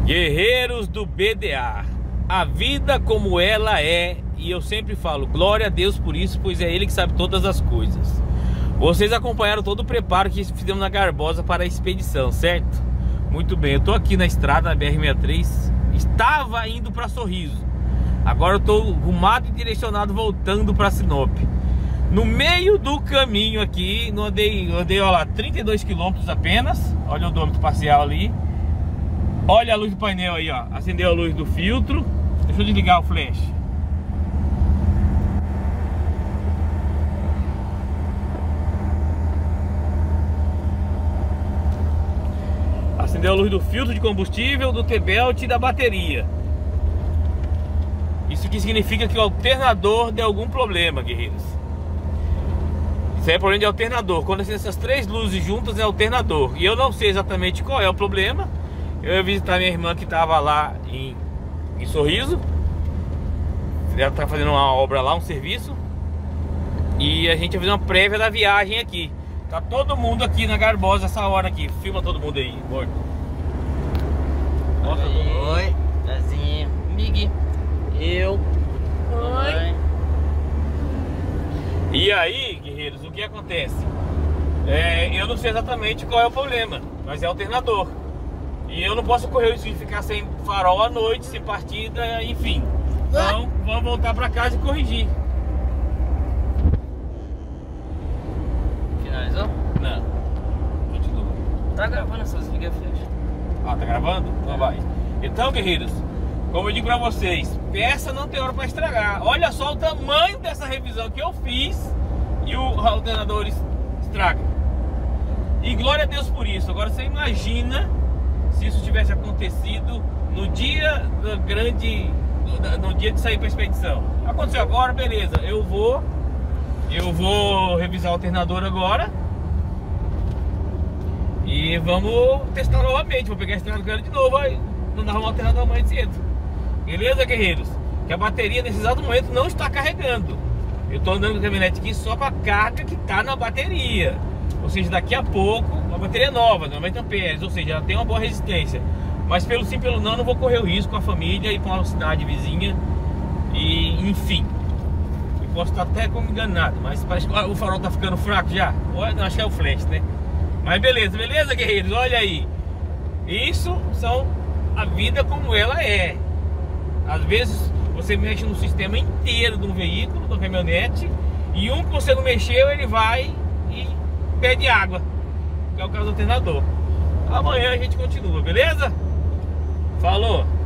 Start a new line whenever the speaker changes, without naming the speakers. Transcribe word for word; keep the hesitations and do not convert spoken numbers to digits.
Guerreiros do B D A, a vida como ela é, e eu sempre falo, glória a Deus por isso, pois é Ele que sabe todas as coisas. Vocês acompanharam todo o preparo que fizemos na Garbosa para a expedição, certo? Muito bem, eu tô aqui na estrada, na B R sessenta e três, estava indo para Sorriso. Agora eu tô rumado e direcionado voltando para Sinop. No meio do caminho aqui, não andei, andei ó lá, trinta e dois quilômetros apenas. Olha o odômetro parcial ali. Olha a luz do painel aí, ó. Acendeu a luz do filtro. Deixa eu desligar o flash. Acendeu a luz do filtro de combustível, do T-belt e da bateria. Isso aqui significa que o alternador deu algum problema, guerreiros. Isso aí é problema de alternador. Quando acende essas três luzes juntas é alternador. E eu não sei exatamente qual é o problema. Eu ia visitar minha irmã que estava lá em, em Sorriso. Ela está fazendo uma obra lá, um serviço. E a gente vai fazer uma prévia da viagem aqui. Tá todo mundo aqui na Garbosa essa hora aqui. Filma todo mundo aí, morto. Mostra todo mundo.
Oi, Zezinho, Mig, eu. Oi.
E aí, guerreiros, o que acontece? É, eu não sei exatamente qual é o problema, mas é alternador. E eu não posso correr o risco de ficar sem farol à noite, sem partida, enfim. Então, vamos voltar pra casa e corrigir.
Finalizou?
Não. Continua.
Tá gravando, só desliga a flash.
Ah, tá gravando? Então vai. Então, guerreiros, como eu digo pra vocês, peça não tem hora pra estragar. Olha só o tamanho dessa revisão que eu fiz e o alternador estraga. E glória a Deus por isso. Agora você imagina se isso tivesse acontecido no dia da grande, no dia de sair pra expedição. Aconteceu agora, beleza. Eu vou, eu vou revisar o alternador agora e vamos testar novamente. Vou pegar a estrada grande de novo, aí não arrumar o alternador amanhã cedo. Beleza, guerreiros? Que a bateria nesse exato momento não está carregando. Eu tô andando com a caminhonete aqui só com a carga que tá na bateria. Ou seja, daqui a pouco, uma bateria nova, noventa amperes, ou seja, ela tem uma boa resistência. Mas pelo sim, pelo não, não vou correr o risco com a família e com a cidade vizinha. E, enfim, eu posso estar até como enganado, mas parece que o farol tá ficando fraco já. Ou, não, acho que é o flash, né? Mas beleza, beleza, guerreiros? Olha aí. Isso são a vida como ela é. Às vezes você mexe no sistema inteiro de um veículo, de uma caminhonete, e um que você não mexeu, ele vai e pede água, que é o caso do alternador. Amanhã a gente continua, beleza? Falou!